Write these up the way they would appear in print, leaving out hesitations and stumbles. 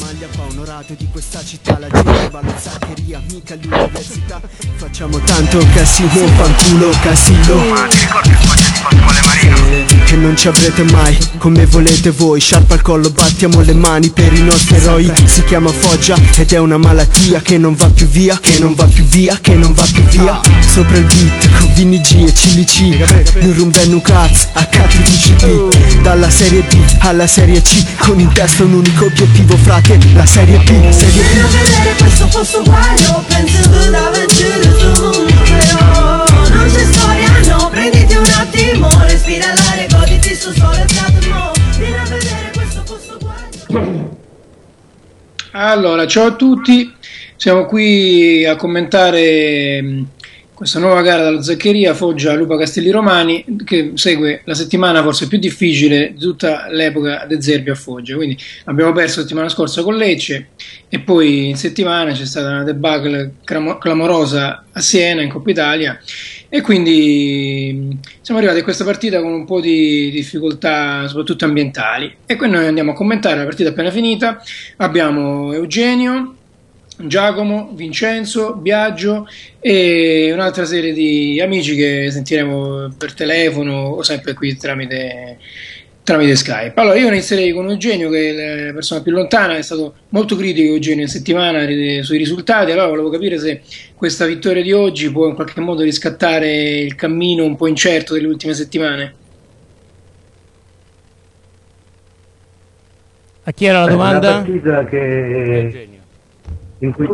maglia va onorato di questa città. La gente va alla zaccheria, mica all'università. Facciamo tanto casino, fanculo, casino. Ma ti ricordi il Foggia di Pasquale Marino? Che non ci avrete mai, come volete voi. Sciarpa al collo, battiamo le mani per i nostri eroi. Si chiama Foggia ed è una malattia che non va più via, che non va più via, che non va più via. Sopra il beat con Vini G e CLC, non rumben un cazzo, a KTCP. Dalla serie B alla serie C, con in testa un unico obiettivo, frate, la serie B, serie B. Vieni a vedere questo posto guaio, penso che d'avventure sul mondo vero. Non c'è storia, no, prenditi un attimo, respira l'aria, goditi sul sole mo. Vieni a vedere questo posto guaio. Allora, ciao a tutti, siamo qui a commentare questa nuova gara dalla Zaccheria Foggia Lupa Castelli Romani, che segue la settimana forse più difficile di tutta l'epoca De Zerbi a Foggia. Quindi abbiamo perso la settimana scorsa con Lecce e poi in settimana c'è stata una debacle clamorosa a Siena in Coppa Italia, e quindi siamo arrivati a questa partita con un po' di difficoltà soprattutto ambientali, e qui noi andiamo a commentare la partita appena finita. Abbiamo Eugenio, Giacomo, Vincenzo, Biagio e un'altra serie di amici che sentiremo per telefono o sempre qui tramite Skype. Allora, io inizierei con Eugenio, che è la persona più lontana. È stato molto critico Eugenio in settimana sui risultati. Allora volevo capire se questa vittoria di oggi può in qualche modo riscattare il cammino un po' incerto delle ultime settimane. A chi era la domanda? Una partita che in cui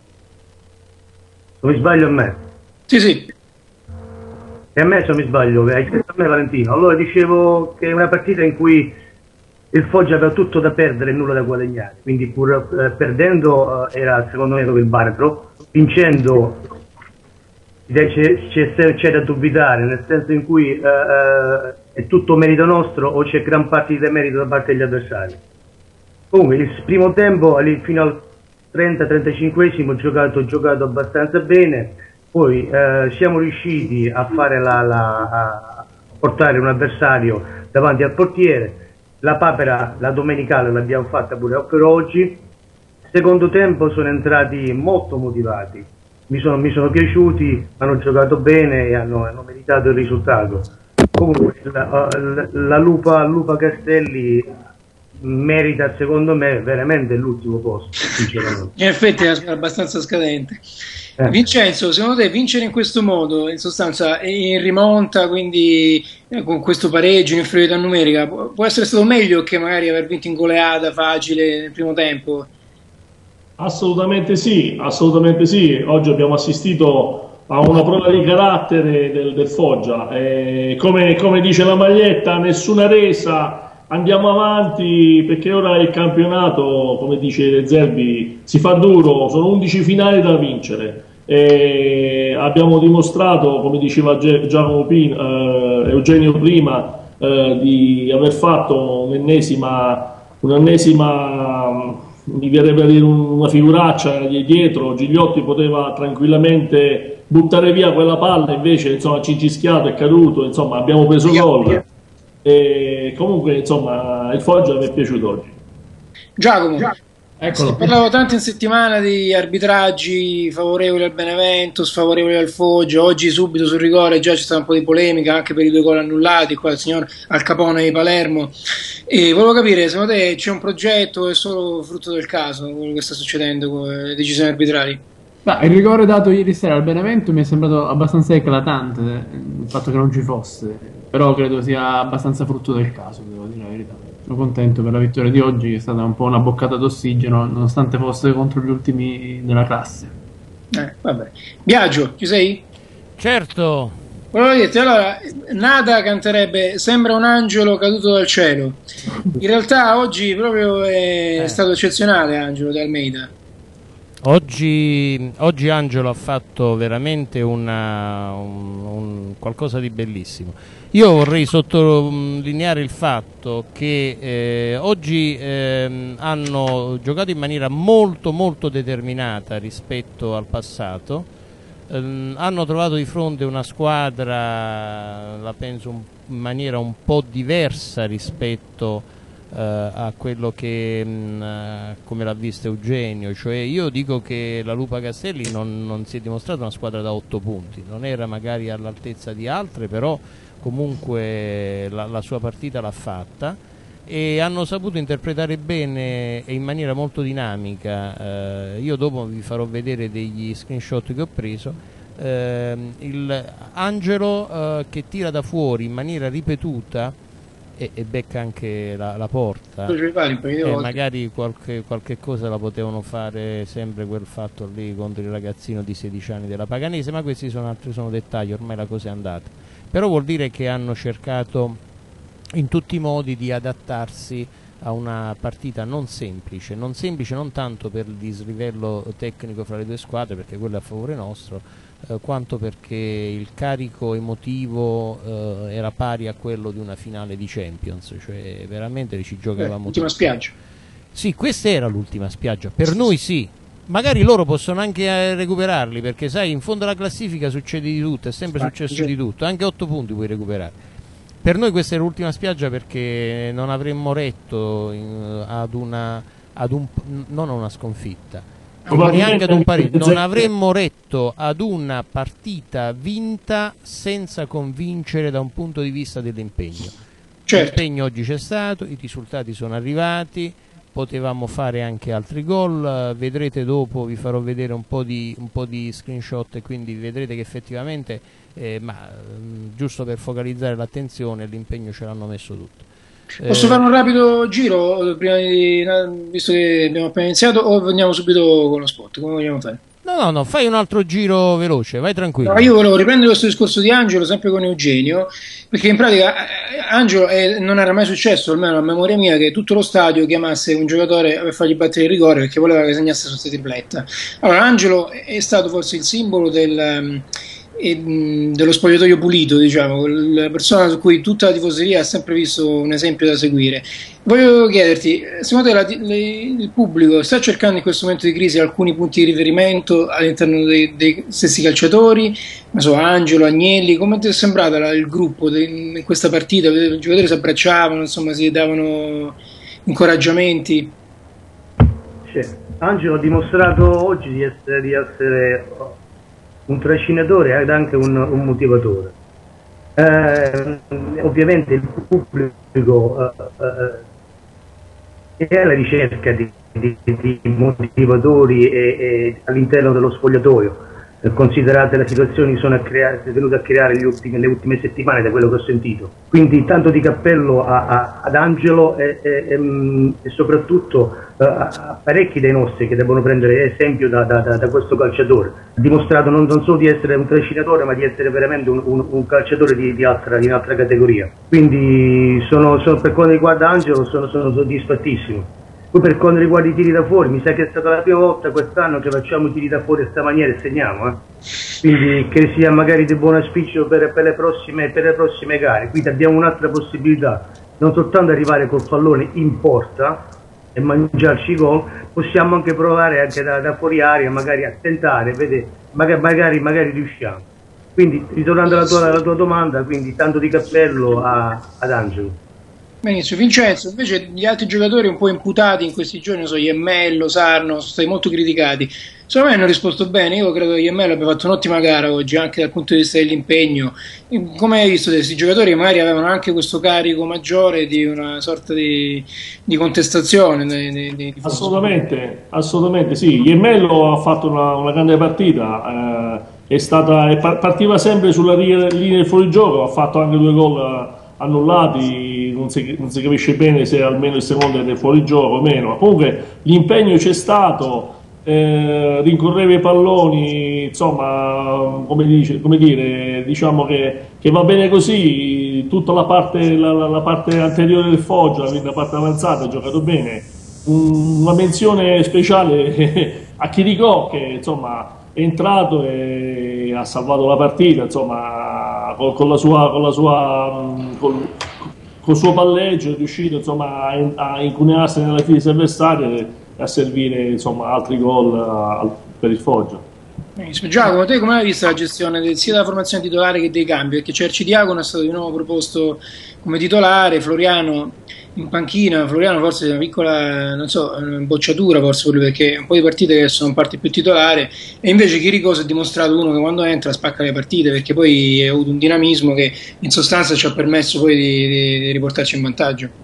mi sbaglio a me. Sì. E a me se mi sbaglio, hai detto a me Valentino. Allora dicevo che è una partita in cui il Foggia aveva tutto da perdere e nulla da guadagnare, quindi pur perdendo era secondo me il baratro, vincendo c'è da dubitare, nel senso in cui è tutto merito nostro o c'è gran parte di merito da parte degli avversari. Comunque il primo tempo fino al 30-35esimo ho giocato abbastanza bene, poi siamo riusciti a fare a portare un avversario davanti al portiere. La papera, la domenicale, l'abbiamo fatta pure per oggi. Secondo tempo sono entrati molto motivati, mi sono piaciuti, hanno giocato bene e hanno meritato il risultato. Comunque la Lupa Castelli merita secondo me veramente l'ultimo posto, sinceramente. In effetti è abbastanza scadente. Vincenzo, secondo te vincere in questo modo, in sostanza in rimonta, quindi con questo pareggio in inferiorità numerica, può essere stato meglio che magari aver vinto in goleada facile nel primo tempo? Assolutamente sì, assolutamente sì. Oggi abbiamo assistito a una prova di carattere del Foggia, come dice la maglietta, nessuna resa. Andiamo avanti perché ora il campionato, come dice De Zerbi, si fa duro, sono 11 finali da vincere. E abbiamo dimostrato, come diceva Eugenio prima, di aver fatto un'ennesima, mi verrebbe a dire una figuraccia dietro. Gigliotti poteva tranquillamente buttare via quella palla, invece insomma Cincischiato è caduto, insomma abbiamo preso gol. E comunque insomma il Foggia mi è piaciuto oggi. Giacomo, Eccolo. parlavo tanto in settimana di arbitraggi favorevoli al Benevento, sfavorevoli al Foggia. Oggi subito sul rigore già c'è stata un po' di polemica anche per i 2 gol annullati qua il signor Al Capone di Palermo, e volevo capire, secondo te c'è un progetto o è solo frutto del caso quello che sta succedendo con le decisioni arbitrali? Il rigore dato ieri sera al Benevento mi è sembrato abbastanza eclatante, il fatto che non ci fosse, però credo sia abbastanza frutto del caso, devo dire la verità. Sono contento per la vittoria di oggi, che è stata un po' una boccata d'ossigeno, nonostante fosse contro gli ultimi della classe. Vabbè. Biagio, ci sei? Certo. Volevo dirti, allora, Nada canterebbe "Sembra un angelo caduto dal cielo". In realtà oggi proprio è stato eccezionale Angelo De Almeida. Oggi Angelo ha fatto veramente qualcosa di bellissimo. Io vorrei sottolineare il fatto che oggi hanno giocato in maniera molto molto determinata rispetto al passato. Hanno trovato di fronte una squadra, la penso in maniera un po' diversa rispetto a quello che come l'ha vista Eugenio, cioè io dico che la Lupa Castelli non si è dimostrata una squadra da 8 punti, non era magari all'altezza di altre, però comunque la sua partita l'ha fatta e hanno saputo interpretare bene e in maniera molto dinamica. Io dopo vi farò vedere degli screenshot che ho preso. Angelo che tira da fuori in maniera ripetuta e becca anche la porta, magari qualche cosa la potevano fare, sempre quel fatto lì contro il ragazzino di 16 anni della Paganese, ma questi sono dettagli, ormai la cosa è andata. Però vuol dire che hanno cercato in tutti i modi di adattarsi a una partita non semplice non tanto per il dislivello tecnico fra le due squadre, perché quello è a favore nostro, quanto perché il carico emotivo era pari a quello di una finale di Champions, cioè veramente ci giocavamo l'ultima spiaggia. Sì, questa era l'ultima spiaggia, per noi sì, magari loro possono anche recuperarli, perché sai, in fondo alla classifica succede di tutto, è sempre successo di tutto, anche 8 punti puoi recuperare. Per noi questa è l'ultima spiaggia, perché non avremmo retto non a una sconfitta, neanche ad un pareggio, non avremmo retto ad una partita vinta senza convincere da un punto di vista dell'impegno. Certo. L'impegno oggi c'è stato, i risultati sono arrivati, potevamo fare anche altri gol, vedrete dopo, vi farò vedere un po' di screenshot e quindi vedrete che effettivamente giusto per focalizzare l'attenzione, l'impegno ce l'hanno messo tutto. Posso fare un rapido giro prima visto che abbiamo appena iniziato, o andiamo subito con lo spot? Come vogliamo fare? No, fai un altro giro veloce, vai tranquillo. No, io volevo riprendere questo discorso di Angelo, sempre con Eugenio, perché in pratica Angelo non era mai successo, almeno a memoria mia, che tutto lo stadio chiamasse un giocatore per fargli battere il rigore perché voleva che segnasse su questa tripletta. Allora, Angelo è stato forse il simbolo dello spogliatoio pulito, diciamo, la persona su cui tutta la tifoseria ha sempre visto un esempio da seguire. Voglio chiederti, secondo te il pubblico sta cercando in questo momento di crisi alcuni punti di riferimento all'interno dei stessi calciatori? Non so, Angelo, Agnelli, come ti è sembrato il gruppo in questa partita? I giocatori si abbracciavano, insomma, si davano incoraggiamenti? Sì. Angelo ha dimostrato oggi di essere un trascinatore ed anche un motivatore. Ovviamente il pubblico è alla ricerca di motivatori all'interno dello spogliatoio. Considerate le situazioni sono venute a creare nelle ultime settimane, da quello che ho sentito. Quindi tanto di cappello ad Angelo e soprattutto a parecchi dei nostri che devono prendere esempio da questo calciatore. Ha dimostrato non solo di essere un trascinatore, ma di essere veramente un calciatore di un'altra categoria. Quindi per quanto riguarda Angelo sono soddisfattissimo. Poi per quanto riguarda i tiri da fuori, mi sa che è stata la prima volta quest'anno che facciamo i tiri da fuori in questa maniera e segniamo. Quindi che sia magari di buon auspicio per le prossime gare. Quindi abbiamo un'altra possibilità, non soltanto arrivare col pallone in porta e mangiarci gol, possiamo anche provare anche da fuori aria, magari a tentare, vedere, magari riusciamo. Quindi ritornando alla tua domanda, quindi tanto di cappello ad Angelo. Benissimo. Vincenzo, invece gli altri giocatori un po' imputati in questi giorni, non so, Iemmello, Sarno, sono stati molto criticati. Secondo me hanno risposto bene, io credo che Iemmello abbia fatto un'ottima gara oggi, anche dal punto di vista dell'impegno. Come hai visto, questi giocatori magari avevano anche questo carico maggiore di una sorta di contestazione. Assolutamente sì. Iemmello ha fatto una grande partita, partiva sempre sulla linea del fuorigioco, ha fatto anche 2 gol annullati, non si capisce bene se almeno il secondo è fuori gioco o meno. Comunque l'impegno c'è stato, rincorreva i palloni, insomma, come dire, diciamo che va bene così. Tutta la parte anteriore del Foggia, la parte avanzata, ha giocato bene. Una menzione speciale a Chiricò, che insomma è entrato e ha salvato la partita, insomma, col suo palleggio è riuscito, insomma, a incunearsi nella difesa avversaria e a servire, insomma, altri gol per il Foggia. Benissimo. Giacomo, te come hai visto la gestione sia della formazione titolare che dei cambi? Perché Cerci-Diacono è stato di nuovo proposto come titolare, Floriano in panchina. Floriano forse è una piccola, non so, una bocciatura forse pure perché un po' di partite che sono parte più titolare, e invece Chirico si è dimostrato uno che quando entra spacca le partite, perché poi ha avuto un dinamismo che in sostanza ci ha permesso poi di riportarci in vantaggio.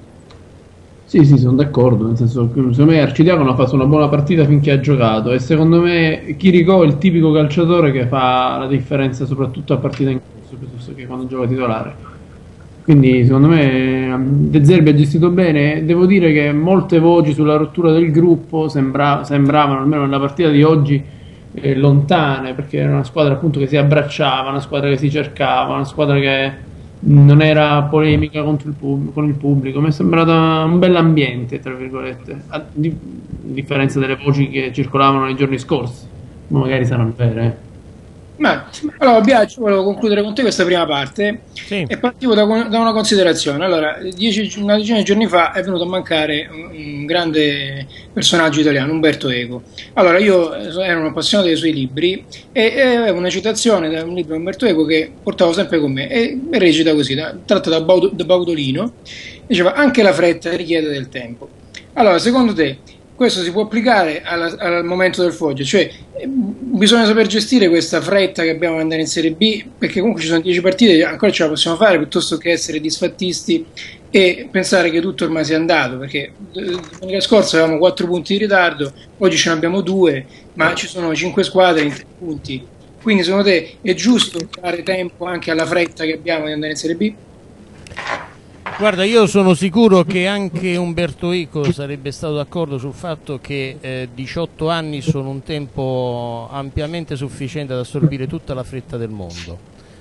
Sì, sì, sono d'accordo, nel senso che secondo me Arcidiacono ha fatto una buona partita finché ha giocato e secondo me Chirico è il tipico calciatore che fa la differenza soprattutto a partita in corso piuttosto che quando gioca titolare. Quindi secondo me De Zerbi ha gestito bene. Devo dire che molte voci sulla rottura del gruppo sembravano, almeno nella partita di oggi, lontane, perché era una squadra appunto che si abbracciava, una squadra che si cercava, una squadra che non era polemica con il pubblico. Mi è sembrato un bell'ambiente, tra virgolette, a differenza delle voci che circolavano nei giorni scorsi. Ma magari saranno vere. Ma allora, Biagio, volevo concludere con te questa prima parte e partivo da una considerazione. Allora, una decina di giorni fa è venuto a mancare un grande personaggio italiano, Umberto Eco. Allora, io ero un appassionato dei suoi libri e avevo una citazione da un libro di Umberto Eco che portavo sempre con me e recita così, tratta da Baudolino, diceva: anche la fretta richiede del tempo. Allora, secondo te questo si può applicare al momento del Foggia, cioè bisogna saper gestire questa fretta che abbiamo ad andare in Serie B, perché comunque ci sono 10 partite, ancora ce la possiamo fare, piuttosto che essere disfattisti e pensare che tutto ormai sia andato, perché domenica scorsa avevamo 4 punti di ritardo, oggi ce ne abbiamo 2, ma ci sono 5 squadre in 3 punti. Quindi secondo te è giusto dare tempo anche alla fretta che abbiamo di andare in Serie B? Guarda, io sono sicuro che anche Umberto Eco sarebbe stato d'accordo sul fatto che 18 anni sono un tempo ampiamente sufficiente ad assorbire tutta la fretta del mondo.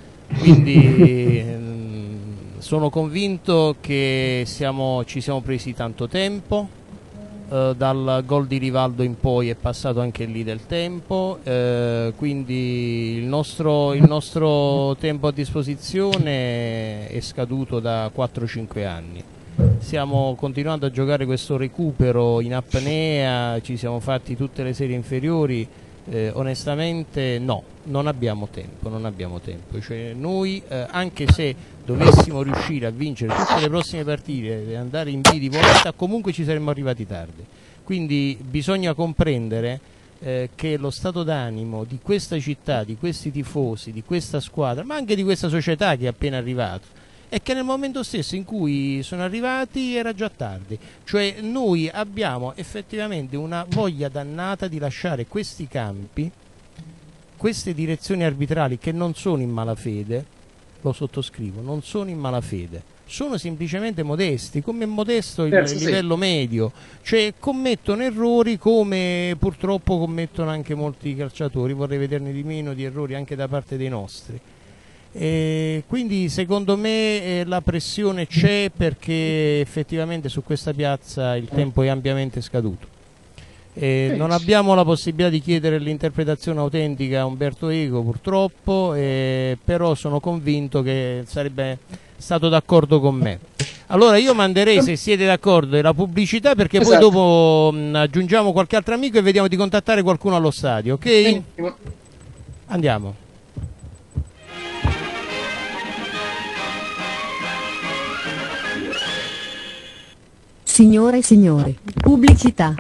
Quindi sono convinto che ci siamo presi tanto tempo, dal gol di Rivaldo in poi è passato anche lì del tempo, quindi il nostro tempo a disposizione è scaduto da 4-5 anni. Stiamo continuando a giocare questo recupero in apnea, ci siamo fatti tutte le serie inferiori, onestamente no, non abbiamo tempo. Cioè noi anche se dovessimo riuscire a vincere tutte le prossime partite e andare in B di volata, comunque ci saremmo arrivati tardi. Quindi bisogna comprendere che lo stato d'animo di questa città, di questi tifosi, di questa squadra, ma anche di questa società che è appena arrivata, è che nel momento stesso in cui sono arrivati era già tardi. Cioè noi abbiamo effettivamente una voglia dannata di lasciare questi campi, queste direzioni arbitrali che non sono in malafede, lo sottoscrivo, non sono in malafede, sono semplicemente modesti, come è modesto il livello medio, cioè commettono errori come purtroppo commettono anche molti calciatori, vorrei vederne di meno di errori anche da parte dei nostri. Quindi secondo me la pressione c'è perché effettivamente su questa piazza il tempo è ampiamente scaduto. Non abbiamo la possibilità di chiedere l'interpretazione autentica a Umberto Eco purtroppo, però sono convinto che sarebbe stato d'accordo con me. Allora io manderei, se siete d'accordo, la pubblicità, perché poi dopo aggiungiamo qualche altro amico e vediamo di contattare qualcuno allo stadio, ok? Andiamo. Signore e signori, pubblicità.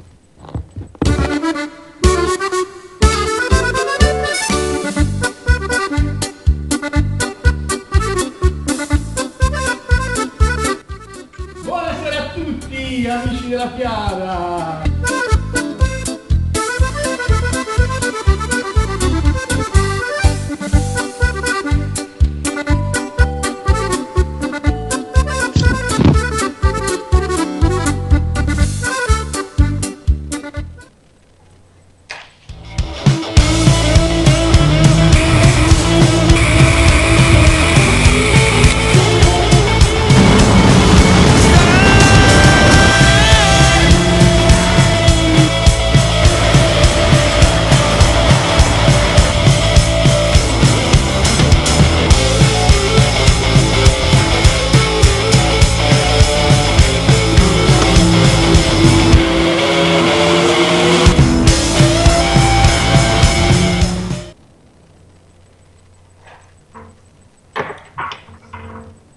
Buonasera a tutti, amici della Fiara.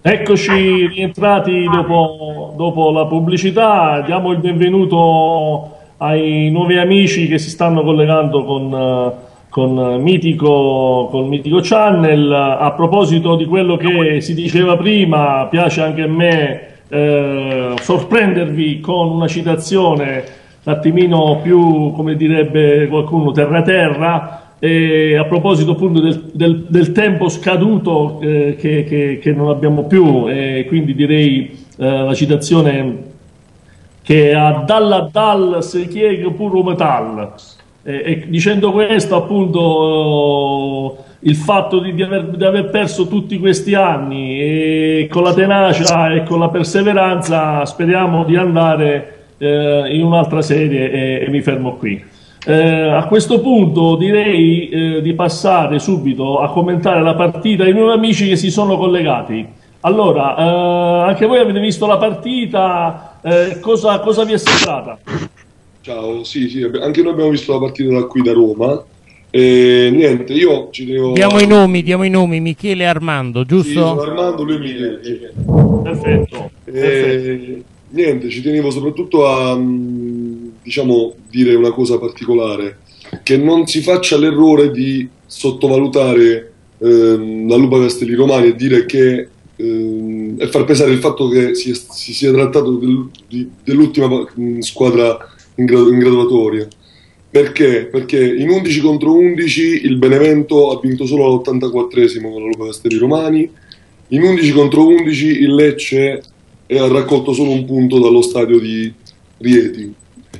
Eccoci rientrati dopo la pubblicità, diamo il benvenuto ai nuovi amici che si stanno collegando col Mitico Channel. A proposito di quello che si diceva prima, piace anche a me sorprendervi con una citazione un attimino più, come direbbe qualcuno, terra-terra. E a proposito appunto del tempo scaduto che non abbiamo più, e quindi direi la citazione che a dal se chiede puro metal, e dicendo questo appunto il fatto di aver perso tutti questi anni, e con la tenacia e con la perseveranza speriamo di andare in un'altra serie, e mi fermo qui. A questo punto direi di passare subito a commentare la partita ai nuovi amici che si sono collegati. Allora, anche voi avete visto la partita, cosa vi è sembrata? Ciao, sì, anche noi abbiamo visto la partita da qui da Roma. Niente, io ci devo... Diamo i nomi, Michele e Armando, giusto? Sì, sono Armando, lui è Michele. Perfetto. Niente, ci tenevo soprattutto a dire una cosa particolare, che non si faccia l'errore di sottovalutare la Lupa Castelli Romani e dire che e far pesare il fatto che si sia trattato dell'ultima squadra in graduatoria. Perché? Perché in 11 contro 11 il Benevento ha vinto solo all'84esimo con la Lupa Castelli Romani, in 11 contro 11 il Lecce ha raccolto solo un punto dallo stadio di Rieti.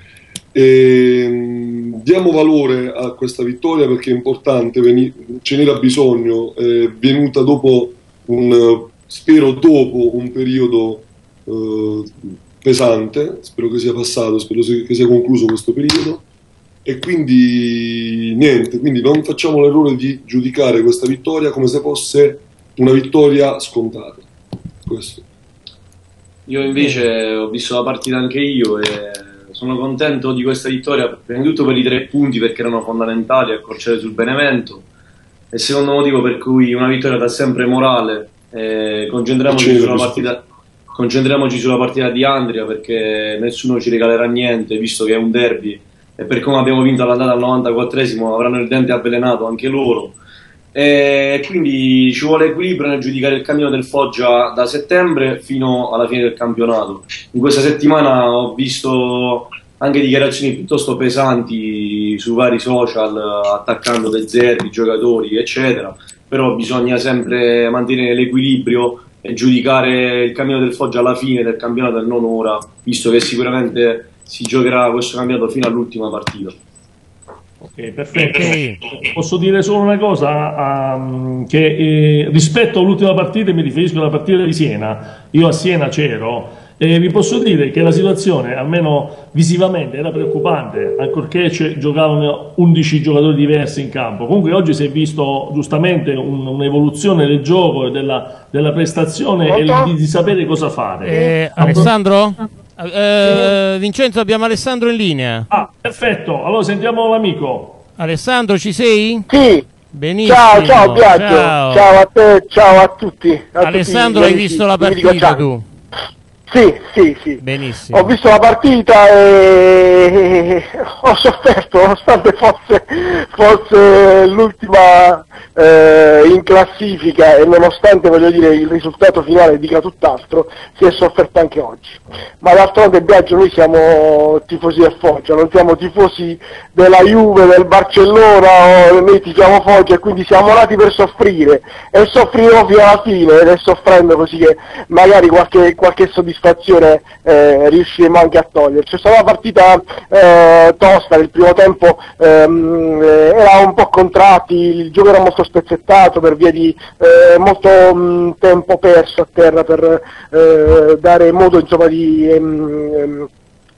Diamo valore a questa vittoria perché è importante, ce n'era bisogno, è venuta dopo spero dopo un periodo pesante, spero che sia passato, spero che sia concluso questo periodo, e quindi niente, quindi non facciamo l'errore di giudicare questa vittoria come se fosse una vittoria scontata. Questo. Io invece ho visto la partita anche io e sono contento di questa vittoria, prima di tutto per i 3 punti, perché erano fondamentali, accorciare sul Benevento, e secondo motivo per cui una vittoria dà sempre morale. Concentriamoci sulla partita di Andria, perché nessuno ci regalerà niente, visto che è un derby, e per come abbiamo vinto all'andata al 94esimo avranno il dente avvelenato anche loro. E quindi ci vuole equilibrio nel giudicare il cammino del Foggia da settembre fino alla fine del campionato. In questa settimana ho visto anche dichiarazioni piuttosto pesanti su vari social attaccando De Zerbi, giocatori eccetera, però bisogna sempre mantenere l'equilibrio e giudicare il cammino del Foggia alla fine del campionato e non ora, visto che sicuramente si giocherà questo campionato fino all'ultima partita. Ok, perfetto. Posso dire solo una cosa, che rispetto all'ultima partita, mi riferisco alla partita di Siena, io a Siena c'ero, e vi posso dire che la situazione, almeno visivamente, era preoccupante, ancorché giocavano 11 giocatori diversi in campo. Comunque oggi si è visto giustamente un'evoluzione del gioco e della prestazione e di sapere cosa fare. Alessandro? Vincenzo, abbiamo Alessandro in linea. Ah, perfetto, allora sentiamo l'amico. Alessandro, ci sei? Sì. Benissimo. Ciao Biagio, ciao a te, ciao a tutti. Alessandro, hai visto la partita tu? Sì. Benissimo. Ho visto la partita e ho sofferto, nonostante fosse l'ultima in classifica, e nonostante, voglio dire, il risultato finale dica tutt'altro, si è sofferto anche oggi. Ma d'altronde, Biagio, noi siamo tifosi del Foggia, non siamo tifosi della Juve, del Barcellona, noi tifiamo Foggia, e quindi siamo nati per soffrire, e soffriremo fino alla fine, ed è soffrendo così che magari qualche soddisfazione riusciremo anche a toglierci. È stata una partita tosta, nel primo tempo era un po' contratti, il gioco era molto spezzettato per via di molto tempo perso a terra per dare modo, insomma,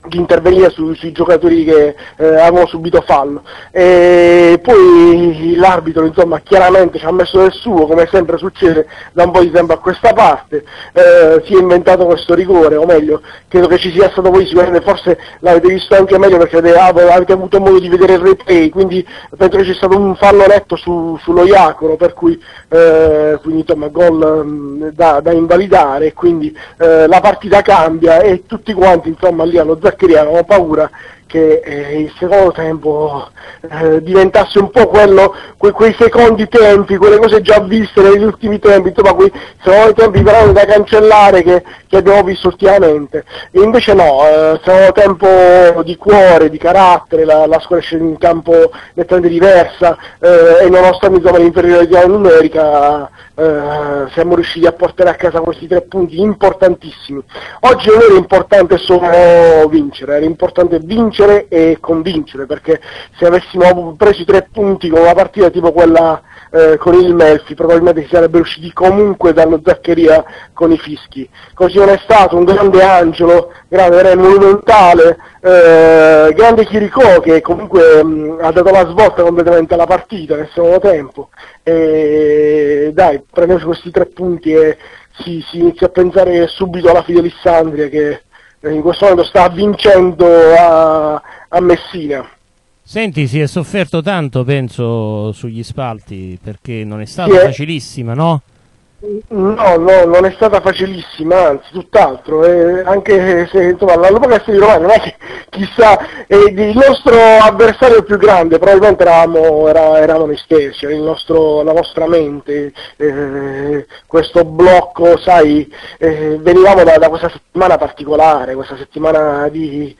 di intervenire sui giocatori che avevano subito fallo, e poi l'arbitro insomma chiaramente ci ha messo del suo, come sempre succede da un po' di tempo a questa parte, si è inventato questo rigore, o meglio credo che ci sia stato, voi sicuramente forse l'avete visto anche meglio perché avete avuto modo di vedere il replay, quindi penso che c'è stato un fallo netto sullo Iacoro, per cui insomma gol da invalidare, e quindi la partita cambia e tutti quanti insomma lì allo Zaccheria avevamo paura che il secondo tempo diventasse un po' quei secondi tempi, quelle cose già viste negli ultimi tempi, insomma quei secondi tempi veramente da cancellare che abbiamo visto ultimamente, e invece no, secondo tempo di cuore, di carattere, la squadra è scesa in campo nettamente diversa, e nonostante insomma l'inferiorità numerica siamo riusciti a portare a casa questi 3 punti importantissimi. Oggi non era importante solo vincere, era importante vincere e convincere, perché se avessimo preso i 3 punti con una partita tipo quella con il Melfi probabilmente si sarebbe usciti comunque dallo Zaccheria con i fischi. Così non è stato. Un grande Angelo, grande monumentale, grande Chiricò che comunque ha dato la svolta completamente alla partita nel secondo tempo, e dai, prendiamo questi 3 punti e si inizia a pensare subito alla Fidelissandria che in questo momento sta vincendo a Messina. Senti, si è sofferto tanto, penso, sugli spalti, perché non è stata facilissima, no? No, non è stata facilissima, anzi, tutt'altro, anche se insomma la Lupa Castelli Romani non è che chissà, il nostro avversario più grande probabilmente eravamo noi stessi, la nostra mente, questo blocco, sai, venivamo da questa settimana particolare, questa settimana di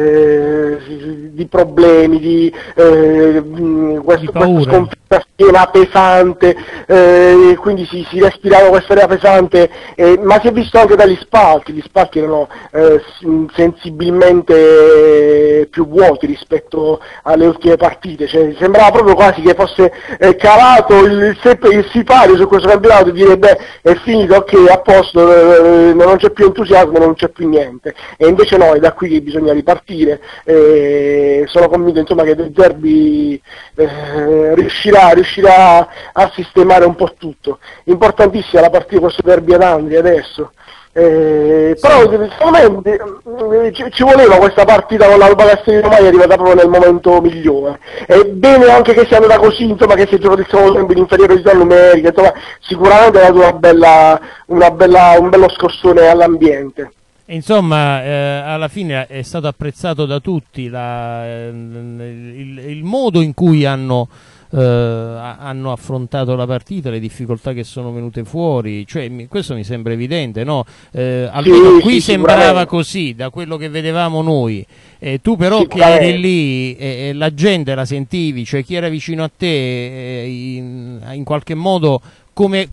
problemi, di questa sconfitta piena pesante, quindi si respirava questa area pesante, ma si è visto anche dagli spalti. Gli spalti erano sensibilmente più vuoti rispetto alle ultime partite, cioè, sembrava proprio quasi che fosse calato il sipario su questo campionato, e dire beh è finito, ok, a posto, non c'è più entusiasmo, non c'è più niente, e invece no, è da qui che bisogna ripartire. Sono convinto insomma che De Zerbi riuscirà a sistemare un po' tutto. Importantissima la partita, questo derby ad Andria adesso, però secondo me ci voleva questa partita con l'Alba Castelli Romani, è arrivata proprio nel momento migliore, è bene anche che sia andata così, insomma, che si è giocato il secondo tempo in inferiorità numerica, insomma sicuramente ha dato un bello scossone all'ambiente. Insomma, alla fine è stato apprezzato da tutti il modo in cui hanno affrontato la partita, le difficoltà che sono venute fuori, cioè questo mi sembra evidente, no? Almeno qui sembrava così da quello che vedevamo noi, tu però che eri lì la gente la sentivi, cioè chi era vicino a te in qualche modo come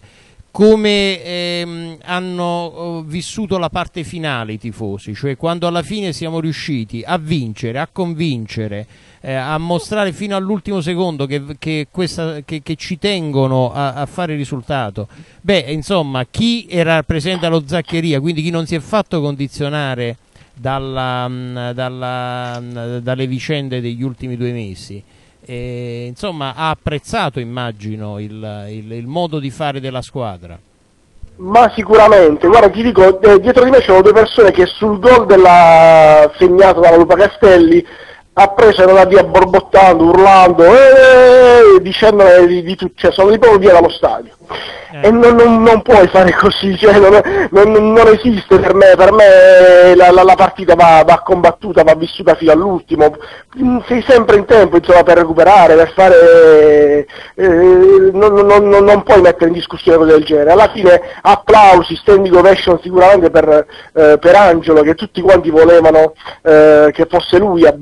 hanno vissuto la parte finale i tifosi, cioè quando alla fine siamo riusciti a vincere, a convincere, a mostrare fino all'ultimo secondo che ci tengono a fare il risultato. Beh, insomma, chi era presente allo Zaccheria, quindi chi non si è fatto condizionare dalle vicende degli ultimi 2 mesi, insomma ha apprezzato, immagino, il modo di fare della squadra. Ma sicuramente, guarda, ti dico, dietro di me c'erano 2 persone che sul gol segnato dalla Lupa Castelli appresero da via borbottando, urlando, dicendo di tutto, cioè sono di proprio via dallo stadio. E non puoi fare così, cioè non esiste per me la partita va combattuta, va vissuta fino all'ultimo, sei sempre in tempo insomma per recuperare, per fare, non puoi mettere in discussione cose del genere. Alla fine applausi, standing ovation sicuramente per Angelo, che tutti quanti volevano che fosse lui a battere il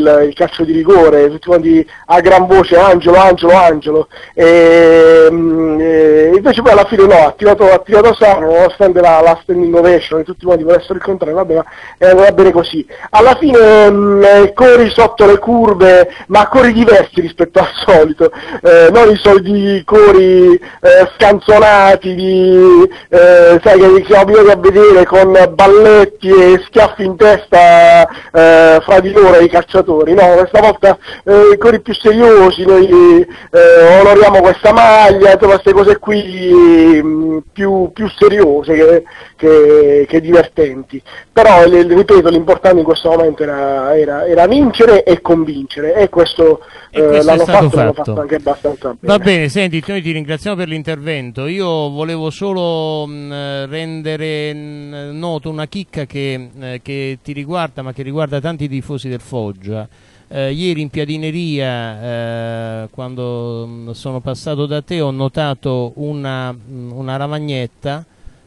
il calcio di rigore, tutti quanti a gran voce Angelo, e invece poi alla fine no, ha tirato Sano, nonostante la standing ovation e tutti quanti volessero il contrario, vabbè, ma va bene così. Alla fine corri sotto le curve, ma corri diversi rispetto al solito, non i soliti cori scanzonati sai, che siamo abituati a vedere con balletti e schiaffi in testa fra di loro i calciatori. No, questa volta cori più seriosi, noi onoriamo questa maglia, insomma, queste cose qui più seriose che divertenti. Però ripeto, l'importante in questo momento era vincere e convincere, e questo l'hanno fatto anche abbastanza bene. Va bene, senti, noi ti ringraziamo per l'intervento. Io volevo solo rendere noto una chicca che ti riguarda, ma che riguarda tanti tifosi del Foggia. Ieri in piadineria, quando sono passato da te, ho notato una lavagnetta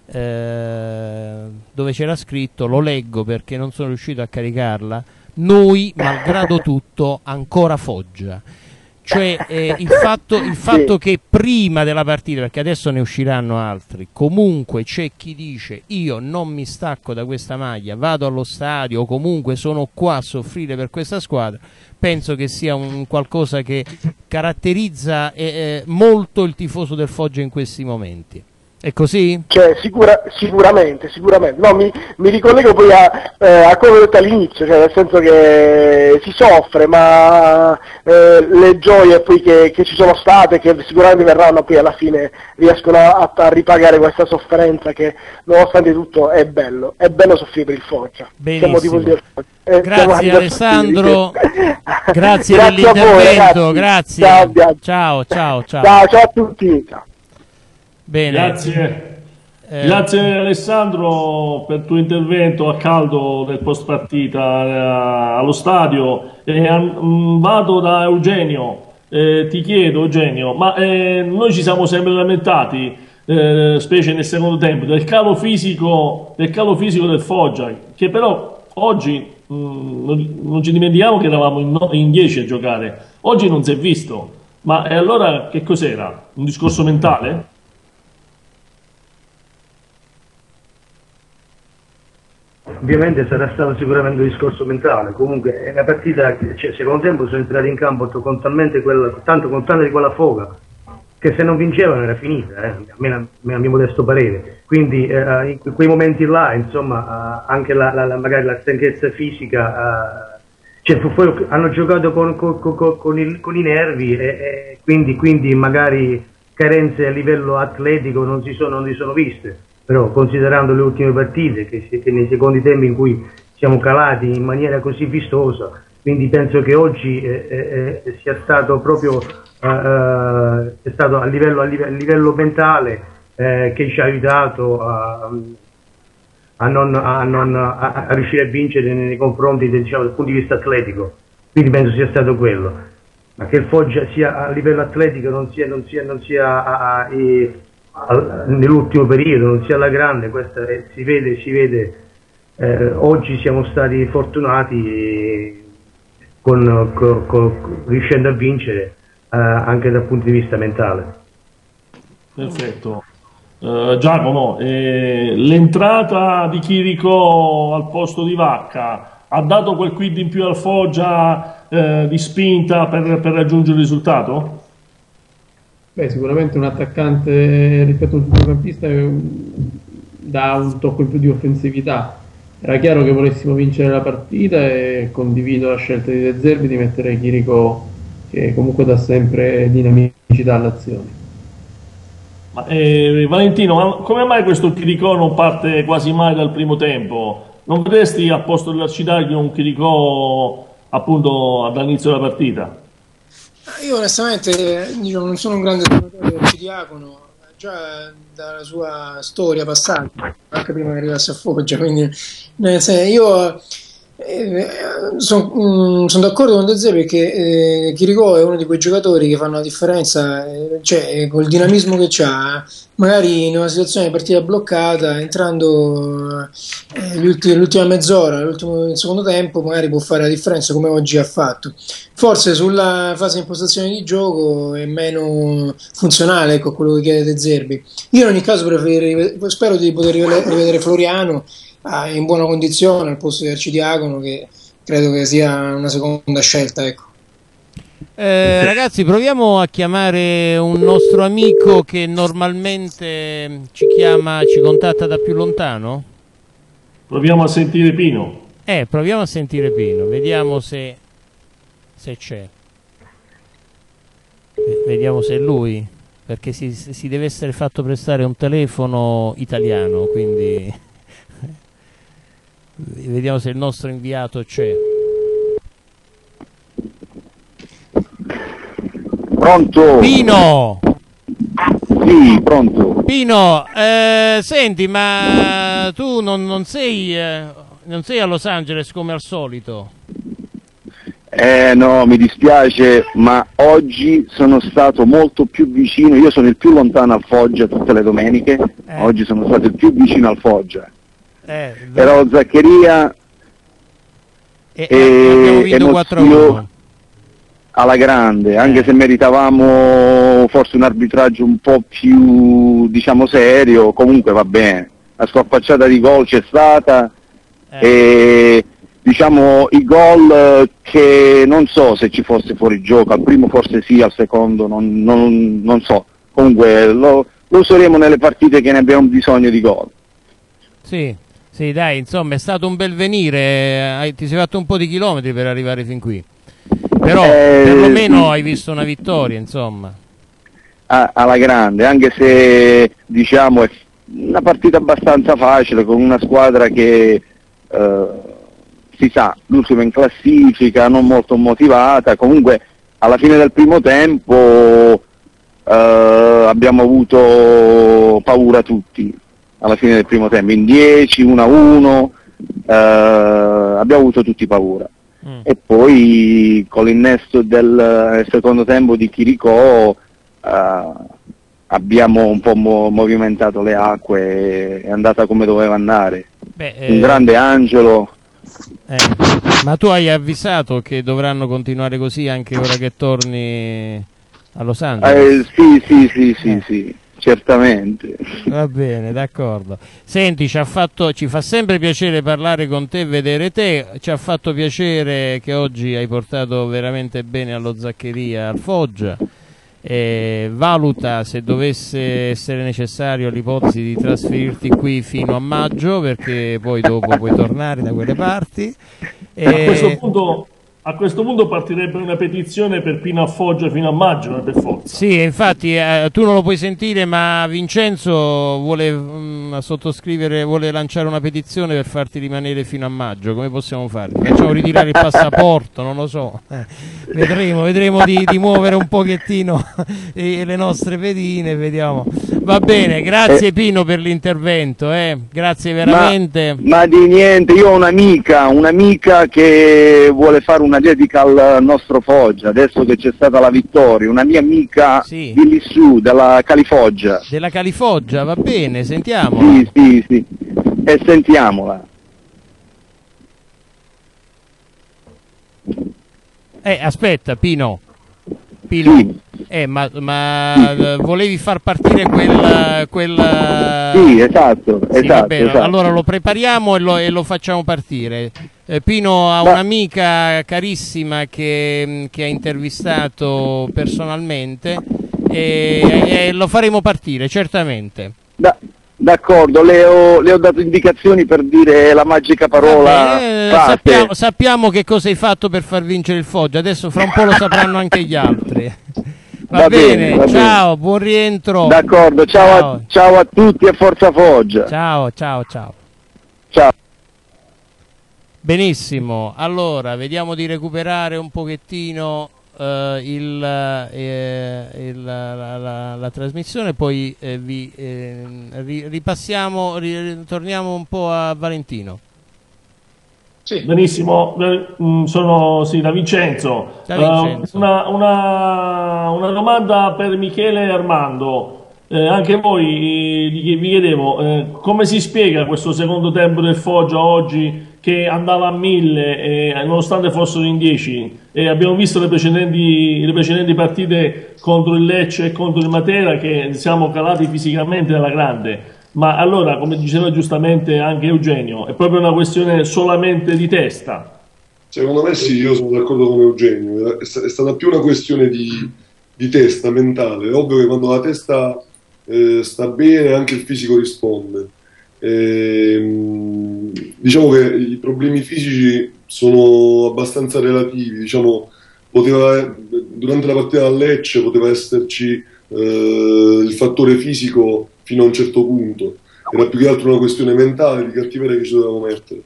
dove c'era scritto, lo leggo perché non sono riuscito a caricarla: noi, malgrado tutto, ancora Foggia. Cioè il fatto che prima della partita, perché adesso ne usciranno altri, comunque c'è chi dice io non mi stacco da questa maglia, vado allo stadio o comunque sono qua a soffrire per questa squadra, penso che sia un qualcosa che caratterizza molto il tifoso del Foggia in questi momenti. È così? Cioè, sicuramente. No, mi ricollego poi a quello che ho detto all'inizio, cioè nel senso che si soffre, ma le gioie poi che ci sono state, che sicuramente verranno, poi alla fine riescono a ripagare questa sofferenza, che nonostante tutto è bello soffrire per il Foggia. Benissimo. Siamo tifosi del Foggia. Grazie Alessandro, grazie dell'intervento, grazie. Ciao a tutti. Ciao. Bene. Grazie Alessandro per il tuo intervento a caldo del post partita allo stadio. Vado da Eugenio, ti chiedo Eugenio, ma noi ci siamo sempre lamentati, specie nel secondo tempo, del calo fisico del Foggia, che però oggi non ci dimentichiamo che eravamo in 10 a giocare, oggi non si è visto, ma allora che cos'era? Un discorso mentale? Ovviamente sarà stato sicuramente un discorso mentale, comunque è una partita, cioè, secondo tempo sono entrati in campo con tanta di quella foga, che se non vincevano era finita, a mio modesto parere. Quindi in quei momenti là, insomma, anche magari la stanchezza fisica, cioè, hanno giocato con i nervi, e quindi magari carenze a livello atletico non si sono viste. Però considerando le ultime partite, che nei secondi tempi in cui siamo calati in maniera così vistosa, quindi penso che oggi sia stato proprio è stato a livello mentale che ci ha aiutato a riuscire a vincere nei confronti dal punto di vista atletico. Quindi penso sia stato quello, ma che il Foggia sia a livello atletico non sia nell'ultimo periodo, non sia alla grande, questa si vede. Oggi siamo stati fortunati riuscendo a vincere anche dal punto di vista mentale. Perfetto. Giacomo, l'entrata di Chirico al posto di Vacca ha dato quel quid in più al Foggia di spinta per raggiungere il risultato? Beh, sicuramente un attaccante rispetto a un centrocampista dà un tocco in più di offensività. Era chiaro che volessimo vincere la partita e condivido la scelta di De Zerbi di mettere Chirico, che comunque dà sempre dinamicità all'azione. Valentino, ma come mai questo Chirico non parte quasi mai dal primo tempo? Non vedresti a posto dell'Arcitaglio un Chirico appunto dall'inizio della partita? Io onestamente non sono un grande giocatore del Ciriacono, già dalla sua storia passata, anche prima che arrivasse a Foggia, quindi io Sono d'accordo con De Zerbi perché Chirico è uno di quei giocatori che fanno la differenza, cioè col dinamismo che ha, magari in una situazione di partita bloccata, entrando l'ultima mezz'ora, il secondo tempo, magari può fare la differenza come oggi ha fatto. Forse sulla fase di impostazione di gioco è meno funzionale, ecco, quello che chiede De Zerbi. Io in ogni caso spero di poter rivedere Floriano in buona condizione al posto di Arcidiacono, che credo che sia una seconda scelta, ecco. Ragazzi, proviamo a chiamare un nostro amico che normalmente ci contatta da più lontano. Proviamo a sentire Pino. Proviamo a sentire Pino, vediamo se c'è. Vediamo se è lui, perché si deve essere fatto prestare un telefono italiano, quindi vediamo se il nostro inviato c'è. Pronto? Pino! Sì, pronto. Pino, senti, ma tu non sei a Los Angeles come al solito? No, mi dispiace, ma oggi sono stato molto più vicino, io sono il più lontano al Foggia tutte le domeniche, oggi sono stato il più vicino al Foggia. Ero a Zaccheria abbiamo vinto 4-1 alla grande, anche se meritavamo forse un arbitraggio un po' più, diciamo, serio, comunque va bene. La scorpacciata di gol c'è stata e diciamo i gol che non so se ci fosse fuori gioco, al primo forse sì, al secondo non so, comunque lo useremo nelle partite che ne abbiamo bisogno di gol. Sì, dai, insomma è stato un bel venire, ti sei fatto un po' di chilometri per arrivare fin qui, però perlomeno sì. Hai visto una vittoria, insomma. Alla grande, anche se diciamo è una partita abbastanza facile con una squadra che si sa, l'ultima in classifica, non molto motivata, comunque alla fine del primo tempo abbiamo avuto paura tutti, alla fine del primo tempo, in 10, 1-1, abbiamo avuto tutti paura. E poi con l'innesto del secondo tempo di Chirico abbiamo un po' movimentato le acque, è andata come doveva andare. Un grande Angelo. Ma tu hai avvisato che dovranno continuare così anche ora che torni a Los Angeles? Sì, certamente. Va bene, d'accordo. Senti, ci fa sempre piacere parlare con te e vedere te, ci ha fatto piacere che oggi hai portato veramente bene allo Zaccheria al Foggia. Valuta se dovesse essere necessario l'ipotesi di trasferirti qui fino a maggio, perché poi dopo puoi tornare da quelle parti. A questo punto partirebbe una petizione per Pino a Foggia fino a maggio, per forza. Sì, infatti tu non lo puoi sentire, ma Vincenzo vuole sottoscrivere, vuole lanciare una petizione per farti rimanere fino a maggio. Come possiamo fare? Facciamo ritirare il passaporto, non lo so. Vedremo di muovere un pochettino le nostre pedine, vediamo. Va bene, grazie Pino per l'intervento, grazie veramente. Ma di niente, io ho un'amica che vuole fare una dedica al nostro Foggia, adesso che c'è stata la vittoria, una mia amica di lì su, della Califoggia. Della Califoggia, va bene, sentiamola. Sì, e sentiamola. Aspetta, Pino. Sì. Ma volevi far partire quella... Sì, esatto. Allora lo prepariamo e lo facciamo partire. Pino ha un'amica carissima che ha intervistato personalmente e lo faremo partire, certamente. D'accordo, le ho dato indicazioni per dire la magica parola. Sappiamo che cosa hai fatto per far vincere il Foggia, adesso fra un po' lo sapranno anche gli altri. Va bene, ciao, buon rientro. D'accordo, ciao a tutti e forza Foggia. Ciao. Ciao. Benissimo, allora vediamo di recuperare un pochettino la trasmissione, poi ripassiamo, torniamo un po' a Valentino. Sì. Benissimo, sono da Vincenzo. Una domanda per Michele e Armando. Anche voi vi chiedevo come si spiega questo secondo tempo del Foggia oggi che andava a 1000 nonostante fossero in 10, e abbiamo visto le precedenti partite contro il Lecce e contro il Matera che siamo calati fisicamente alla grande. Ma allora, come diceva giustamente anche Eugenio, è proprio una questione solamente di testa? Secondo me sì, io sono d'accordo con Eugenio, è stata più una questione di testa mentale. È ovvio che quando la testa sta bene anche il fisico risponde. Diciamo che i problemi fisici sono abbastanza relativi, diciamo, durante la partita a Lecce poteva esserci il fattore fisico fino a un certo punto, era più che altro una questione mentale, di cattiveria che ci dovevamo mettere.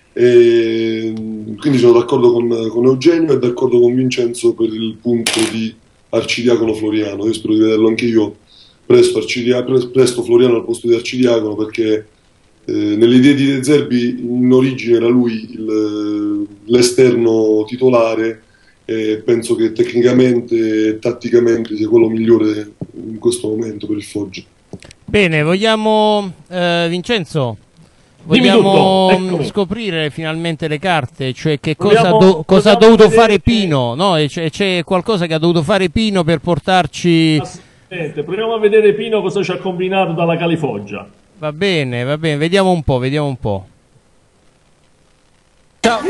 Quindi sono d'accordo con Eugenio e d'accordo con Vincenzo per il punto di Arcidiacono Floriano. Io spero di vederlo anche io presto Floriano al posto di Arcidiacono, perché nelle idee di De Zerbi in origine era lui l'esterno titolare, e penso che tecnicamente e tatticamente sia quello migliore in questo momento per il Foggia. Bene, vogliamo Vincenzo, vogliamo scoprire finalmente le carte, cioè che cosa ha dovuto fare Pino, no? C'è qualcosa che ha dovuto fare Pino per portarci... Proviamo a vedere Pino cosa ci ha combinato dalla Califoggia. Va bene, vediamo un po'. Ciao.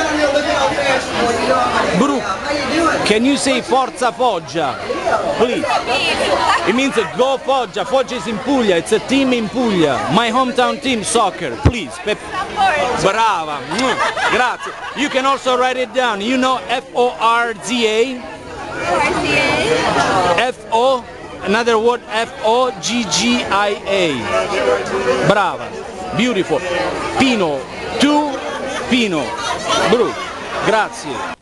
Brooke, can you say Forza Foggia, please? It means go Foggia. Foggia is in Puglia. It's a team in Puglia. My hometown team, soccer. Please. Brava. Grazie. You can also write it down. You know F-O-R-Z-A? F-O, another word, F-O-G-G-I-A. Brava. Beautiful. Pino. Tu, Pino. Brooke. Grazie.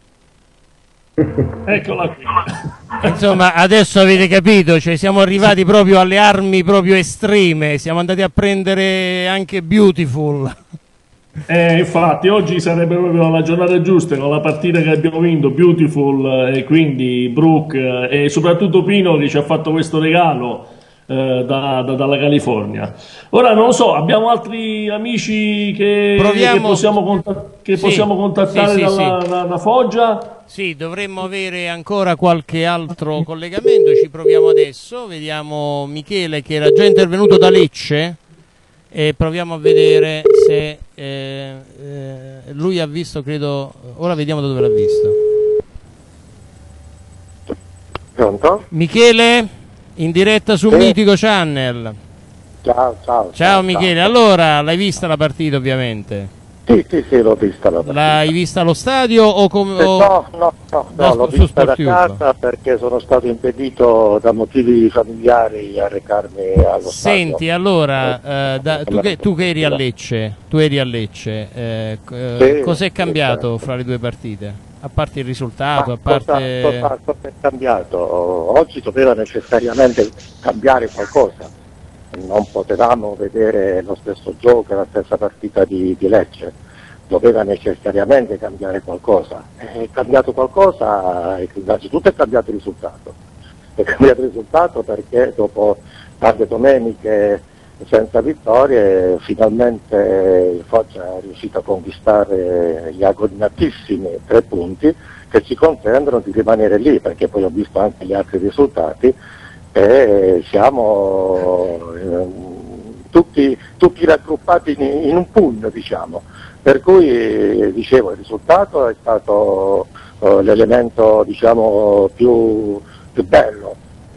Eccola qui. Insomma, adesso avete capito, cioè siamo arrivati proprio alle armi proprio estreme, siamo andati a prendere anche Beautiful. Infatti oggi sarebbe proprio la giornata giusta con la partita che abbiamo vinto, Beautiful, e quindi Brooke e soprattutto Pino che ci ha fatto questo regalo dalla California. Ora non lo so, abbiamo altri amici che possiamo contattare dalla Foggia? Sì, dovremmo avere ancora qualche altro collegamento, ci proviamo adesso, vediamo Michele che era già intervenuto da Lecce e proviamo a vedere se lui ha visto, credo, ora vediamo da dove l'ha visto. Pronto? Michele? In diretta su Mitico Channel. Ciao Michele, allora l'hai vista la partita ovviamente? Sì, l'ho vista la partita. L'hai vista allo stadio o come? No, l'ho vista da casa perché sono stato impedito da motivi familiari a recarmi allo stadio. Senti, allora, tu che eri a Lecce, cos'è cambiato fra le due partite? A parte il risultato, cosa è cambiato? Oggi doveva necessariamente cambiare qualcosa, non potevamo vedere lo stesso gioco, la stessa partita di Lecce, doveva necessariamente cambiare qualcosa. È cambiato qualcosa, innanzitutto è cambiato il risultato. È cambiato il risultato perché dopo tante domeniche senza vittorie finalmente il Foggia è riuscito a conquistare gli agognatissimi 3 punti che ci consentono di rimanere lì, perché poi ho visto anche gli altri risultati e siamo tutti raggruppati in un pugno, diciamo. Per cui dicevo, il risultato è stato l'elemento, diciamo, più bello.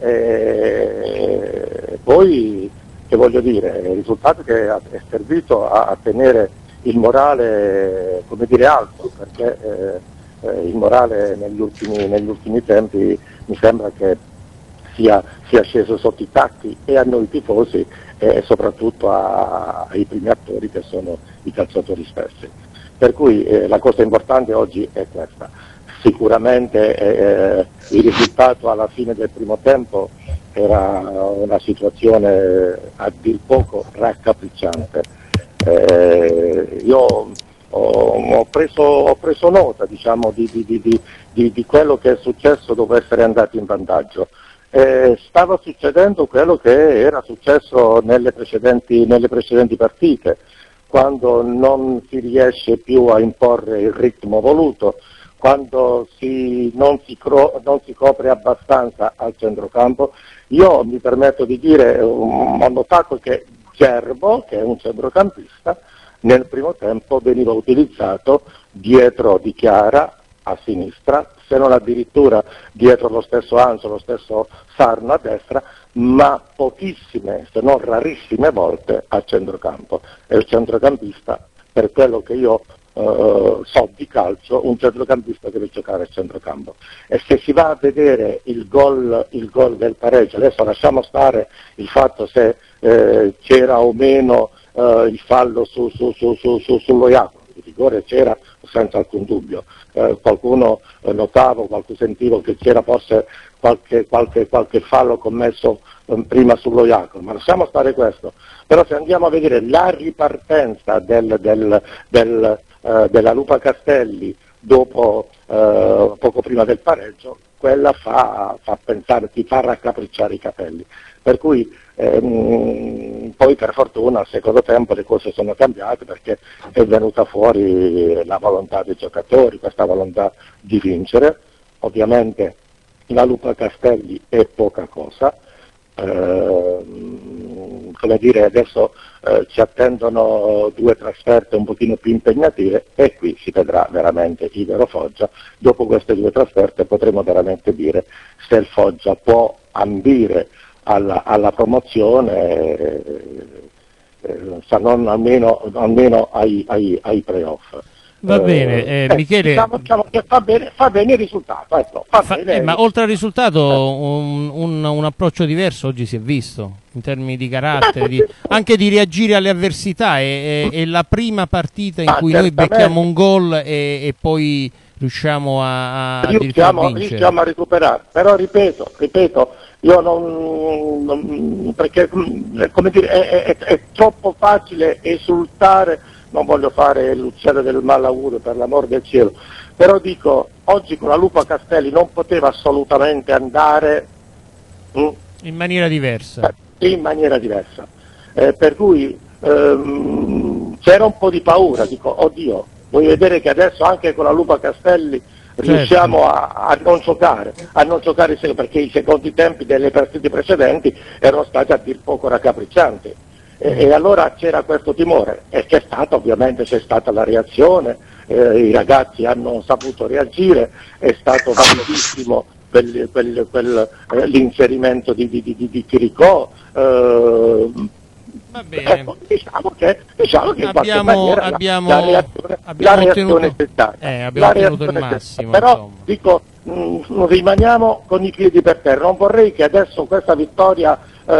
E poi, che voglio dire, il risultato che è servito a tenere il morale, come dire, alto, perché il morale negli ultimi tempi mi sembra che sia sceso sotto i tacchi e a noi tifosi e soprattutto ai primi attori che sono i calciatori stessi. Per cui la cosa importante oggi è questa. Sicuramente il risultato alla fine del primo tempo era una situazione a dir poco raccapricciante. Io ho preso nota, diciamo, di quello che è successo dopo essere andati in vantaggio. Stava succedendo quello che era successo nelle precedenti partite, quando non si riesce più a imporre il ritmo voluto, quando non si copre abbastanza al centrocampo. Io mi permetto di dire, ho notato che Gerbo, che è un centrocampista, nel primo tempo veniva utilizzato dietro Di Chiara a sinistra, se non addirittura dietro lo stesso Anzo, lo stesso Sarno a destra, ma pochissime, se non rarissime volte a centrocampo. E il centrocampista, per quello che io so di calcio, un centrocampista deve giocare a centrocampo. E se si va a vedere il gol del pareggio, adesso lasciamo stare il fatto se c'era o meno il fallo sullo Jacopo, il rigore c'era senza alcun dubbio, qualcuno notavo, sentivo che c'era forse qualche fallo commesso prima sullo Jacopo, ma lasciamo stare questo. Però se andiamo a vedere la ripartenza della Lupa Castelli dopo poco prima del pareggio, quella fa pensare, ti fa raccapricciare i capelli. Per cui poi per fortuna al secondo tempo le cose sono cambiate, perché è venuta fuori la volontà dei giocatori, questa volontà di vincere. Ovviamente la Lupa Castelli è poca cosa, come dire, adesso ci attendono 2 trasferte un pochino più impegnative e qui si vedrà veramente il vero Foggia. Dopo queste 2 trasferte potremo veramente dire se il Foggia può ambire alla promozione, se non almeno ai playoff. Va bene, Michele. Diciamo che fa bene il risultato. Ecco, ma oltre al risultato, un approccio diverso oggi si è visto in termini di carattere, anche di reagire alle avversità. È la prima partita in cui noi becchiamo un gol e poi riusciamo a vincere. Riusciamo a recuperare, però ripeto, io non perché come dire, è troppo facile esultare. Non voglio fare l'uccello del malaugurio, per l'amor del cielo, però dico, oggi con la Lupa Castelli non poteva assolutamente andare in maniera diversa. Per cui c'era un po' di paura, dico, oddio, vuoi vedere che adesso anche con la Lupa Castelli riusciamo a non giocare perché i secondi tempi delle partite precedenti erano stati a dir poco raccapriccianti. E allora c'era questo timore e c'è stata la reazione, i ragazzi hanno saputo reagire, è stato validissimo l'inserimento di Chiricò. Va bene. Ecco, diciamo che in qualche maniera la reazione c'è stata. Abbiamo ottenuto il massimo. Però dico, rimaniamo con i piedi per terra. Non vorrei che adesso questa vittoria,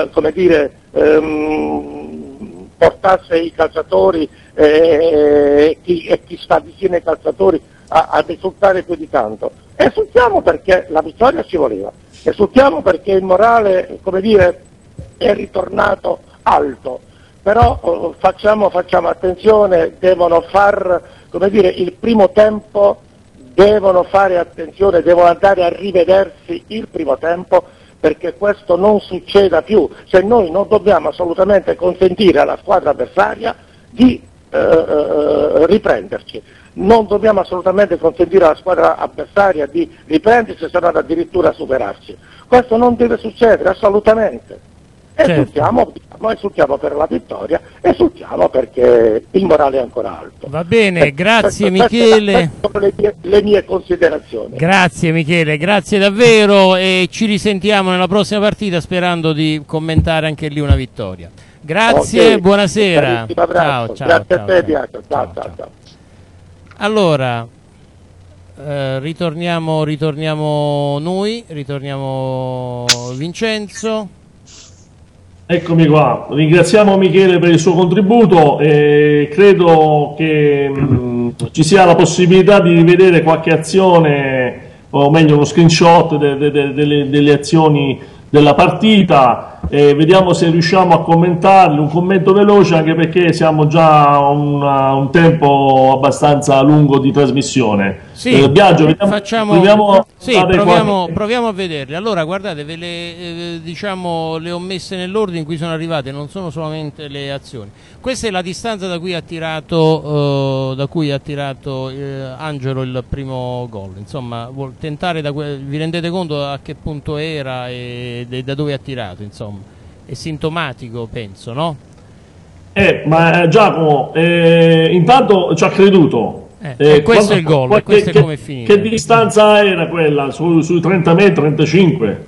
portasse i calciatori e chi sta vicino ai calciatori a risultare più di tanto. Esultiamo perché la vittoria ci voleva, esultiamo perché il morale, è ritornato alto, però facciamo attenzione, devono far, il primo tempo, devono fare attenzione, devono andare a rivedersi il primo tempo, perché questo non succeda più, se noi non dobbiamo assolutamente consentire alla squadra avversaria di riprenderci, non dobbiamo assolutamente consentire alla squadra avversaria di riprenderci, se non addirittura superarci. Questo non deve succedere assolutamente. Esultiamo per la vittoria, esultiamo perché il morale è ancora alto. Va bene, grazie Michele. Le mie considerazioni. Grazie Michele, grazie davvero e ci risentiamo nella prossima partita sperando di commentare anche lì una vittoria. Grazie, okay. Buonasera. Ciao. Grazie a te, ciao. Allora, ritorniamo Vincenzo. Eccomi qua, ringraziamo Michele per il suo contributo e credo che ci sia la possibilità di rivedere qualche azione, o meglio uno screenshot delle azioni della partita. Vediamo se riusciamo a commentarli, un commento veloce, anche perché siamo già a un tempo abbastanza lungo di trasmissione. Sì, Biagio, proviamo a vederli. Allora, guardate, diciamo, le ho messe nell'ordine in cui sono arrivate, non sono solamente le azioni. Questa è la distanza da cui ha tirato Angelo il primo gol. Insomma, vuol tentare vi rendete conto a che punto era e da dove ha tirato, insomma. È sintomatico, penso, no? Ma Giacomo, intanto ci ha creduto. Questo è il gol, questo è come è finito. Che distanza era quella? Sui 30 metri, 35?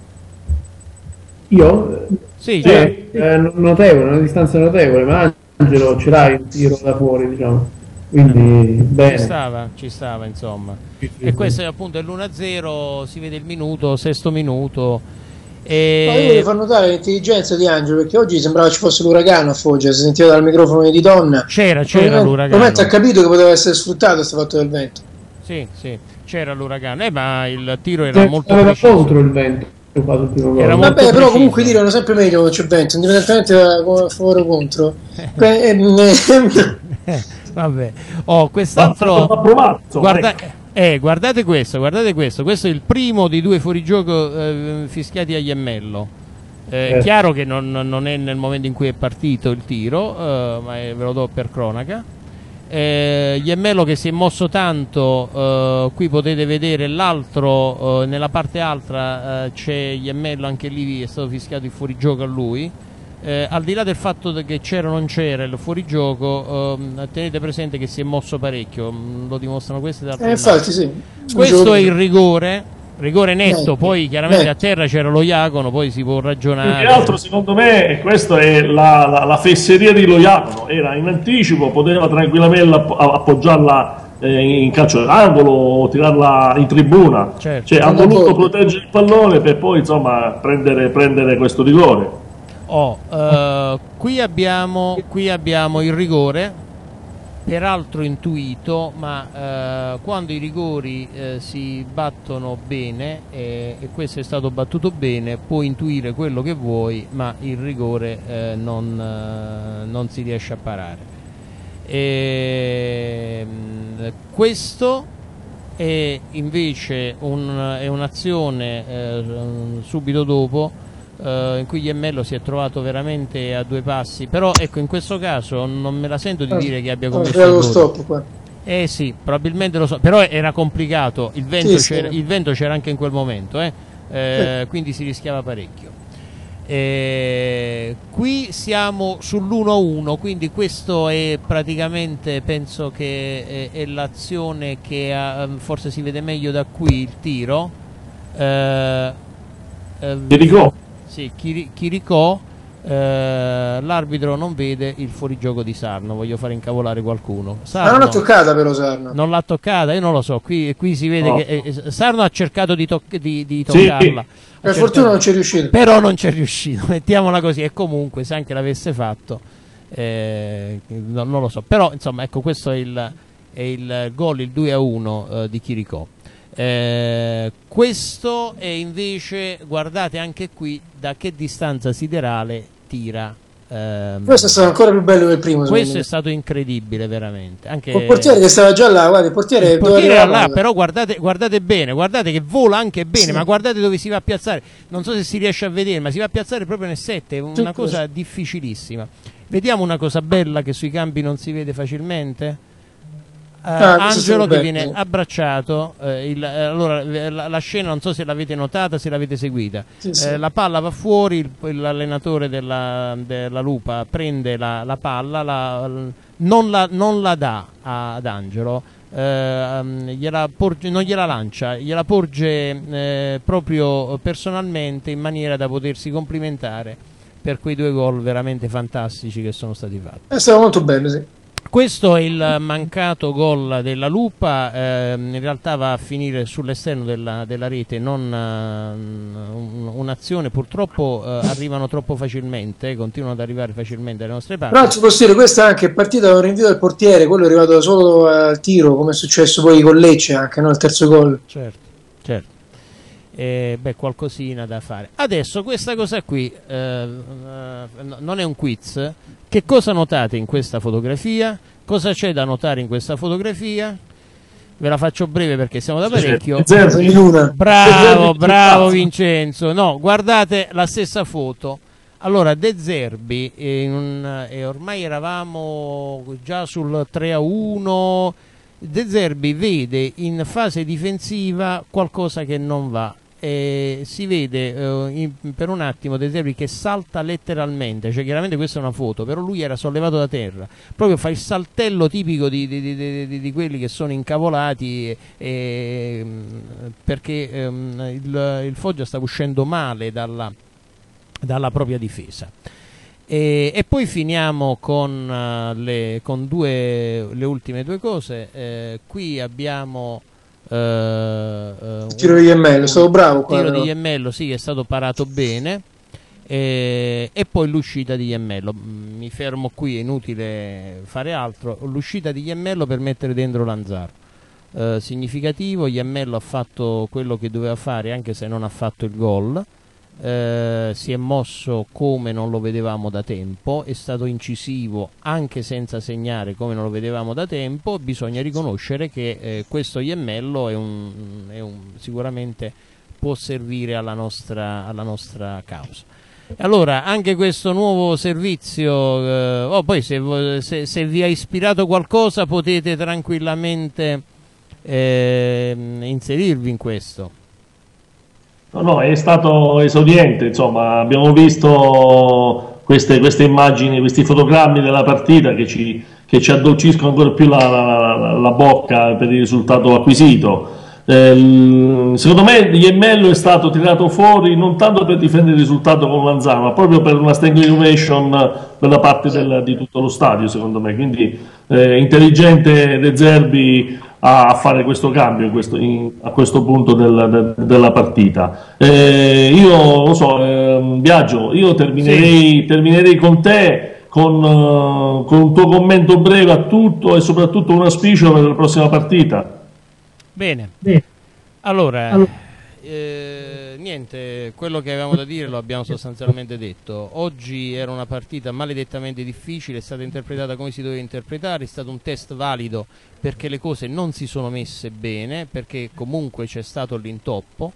Io? Sì. Notevole, una distanza notevole, ma Angelo ce l'ha il tiro da fuori, diciamo. Quindi bene. Ci stava, insomma. E questo è appunto l'1-0, si vede il minuto, sesto minuto. Ma io voglio far notare l'intelligenza di Angelo, perché oggi sembrava ci fosse l'uragano a Foggia, si sentiva dal microfono di Donna. C'era l'uragano. Probabilmente ha capito che poteva essere sfruttato questo fatto del vento. Sì, c'era l'uragano, ma il tiro era molto preciso. Contro il vento. Vabbè, però comunque i tiri erano sempre meglio quando c'è vento, indipendentemente da favore o contro. Vabbè. Quest'altro guardate questo, questo è il primo dei due fuorigioco fischiati a Iemmello. Chiaro che non è nel momento in cui è partito il tiro, ma ve lo do per cronaca. Iemmello che si è mosso tanto, qui potete vedere l'altro, nella parte altra c'è Iemmello, anche lì è stato fischiato il fuorigioco a lui. Al di là del fatto che c'era o non c'era il fuorigioco, tenete presente che si è mosso parecchio, lo dimostrano queste altre infatti, sì. Questo è il rigore netto, poi chiaramente a terra c'era lo Iacono, poi si può ragionare. Più che altro, secondo me, questa è la fesseria di lo Iacono, era in anticipo, poteva tranquillamente appoggiarla in calcio d'angolo o tirarla in tribuna, certo. Ha voluto proteggere il pallone per poi insomma prendere questo rigore. Qui abbiamo il rigore, peraltro intuito, ma quando i rigori si battono bene, e questo è stato battuto bene, puoi intuire quello che vuoi, ma il rigore non si riesce a parare. Questo è invece è un'azione subito dopo, in cui Iemmello si è trovato veramente a due passi, però ecco, in questo caso non me la sento di dire che abbia commesso lo stop qua. Sì, probabilmente lo so, però era complicato, il vento c'era anche in quel momento, quindi si rischiava parecchio. Qui siamo sull'1-1, quindi questo è praticamente, penso che è l'azione che forse si vede meglio da qui, il tiro. Sì, Chiricò, l'arbitro non vede il fuorigioco di Sarno, voglio fare incavolare qualcuno. Ma non l'ha toccata però Sarno. Non l'ha toccata, io non lo so, qui si vede che Sarno ha cercato di toccarla. Per fortuna non c'è riuscito. Però non c'è riuscito, mettiamola così, e comunque se anche l'avesse fatto, non lo so. Però insomma, ecco, questo è il gol, il 2-1 di Chiricò. Questo è invece, guardate anche qui da che distanza siderale tira. Questo è stato ancora più bello del primo. Questo è stato incredibile, veramente. Anche il portiere che stava già là, guarda, il portiere era là, però guardate bene, guardate che vola anche bene, sì. Ma guardate dove si va a piazzare. Non so se si riesce a vedere, ma si va a piazzare proprio nel 7, una cosa difficilissima. Vediamo una cosa bella che sui campi non si vede facilmente. Angelo che viene abbracciato, allora la scena non so se l'avete notata, se l'avete seguita, sì. La palla va fuori, l'allenatore della Lupa prende la palla, non la dà ad Angelo, non gliela lancia, gliela porge proprio personalmente, in maniera da potersi complimentare per quei due gol veramente fantastici che sono stati fatti. È stato molto bello, sì. Questo è il mancato gol della Lupa, in realtà va a finire sull'esterno della rete, non un'azione, purtroppo arrivano troppo facilmente, continuano ad arrivare facilmente alle nostre parti. Però ci posso dire, questa è anche partita da un rinvio del portiere, quello è arrivato solo al tiro, come è successo poi con Lecce anche, no? Il terzo gol. Certo. qualcosina da fare. Adesso questa cosa qui non è un quiz. Che cosa notate in questa fotografia? Cosa c'è da notare in questa fotografia? Ve la faccio breve perché siamo da parecchio. Bravo Vincenzo. No, guardate la stessa foto. Allora, De Zerbi, e ormai eravamo già sul 3-1. De Zerbi vede in fase difensiva qualcosa che non va. Si vede per un attimo De Zerbi che salta letteralmente, cioè chiaramente questa è una foto, però lui era sollevato da terra, proprio fa il saltello tipico di quelli che sono incavolati perché il Foggia stava uscendo male dalla propria difesa. E poi finiamo con le ultime due cose. Qui abbiamo il tiro di Iemmello, è stato bravo qua. Il tiro di Iemmello, sì, è stato parato bene. E poi l'uscita di Iemmello. Mi fermo qui, è inutile fare altro. L'uscita di Iemmello per mettere dentro Lanzaro. Significativo, Iemmello ha fatto quello che doveva fare anche se non ha fatto il gol. Si è mosso come non lo vedevamo da tempo, è stato incisivo anche senza segnare come non lo vedevamo da tempo. Bisogna riconoscere che questo Iemmello sicuramente può servire alla nostra causa. Allora, anche questo nuovo servizio, poi se vi ha ispirato qualcosa potete tranquillamente inserirvi in questo. No, è stato esauriente, insomma, abbiamo visto queste immagini, questi fotogrammi della partita che ci addolciscono ancora più la bocca per il risultato acquisito. Secondo me Iemmello è stato tirato fuori non tanto per difendere il risultato con Lanzaro, ma proprio per una standing ovation da parte di tutto lo stadio, secondo me. Quindi intelligente De Zerbi a fare questo cambio a questo punto della partita. Io lo so, Biagio, io terminerei con te con un tuo commento breve a tutto e soprattutto un auspicio per la prossima partita. Bene, allora niente, quello che avevamo da dire lo abbiamo sostanzialmente detto. Oggi era una partita maledettamente difficile, è stata interpretata come si doveva interpretare, è stato un test valido perché le cose non si sono messe bene, perché comunque c'è stato l'intoppo.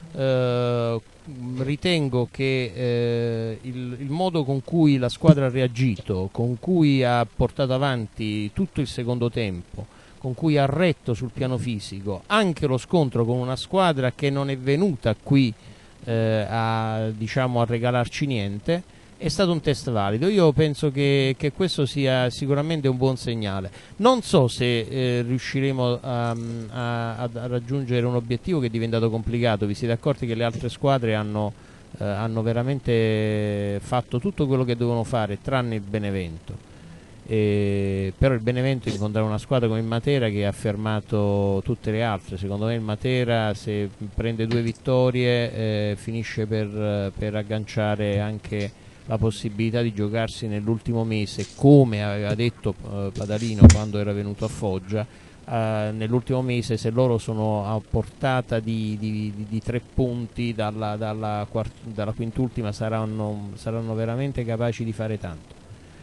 Ritengo che il modo con cui la squadra ha reagito, con cui ha portato avanti tutto il secondo tempo, con cui ha retto sul piano fisico anche lo scontro con una squadra che non è venuta qui a regalarci niente, è stato un test valido. Io penso che questo sia sicuramente un buon segnale. Non so se riusciremo a raggiungere un obiettivo che è diventato complicato. Vi siete accorti che le altre squadre hanno veramente fatto tutto quello che dovevano fare tranne il Benevento. Però il Benevento incontrava una squadra come il Matera che ha fermato tutte le altre. Secondo me il Matera, se prende 2 vittorie, finisce per agganciare anche la possibilità di giocarsi nell'ultimo mese, come aveva detto Padalino quando era venuto a Foggia. Nell'ultimo mese, se loro sono a portata di 3 punti dalla quintultima, saranno veramente capaci di fare tanto.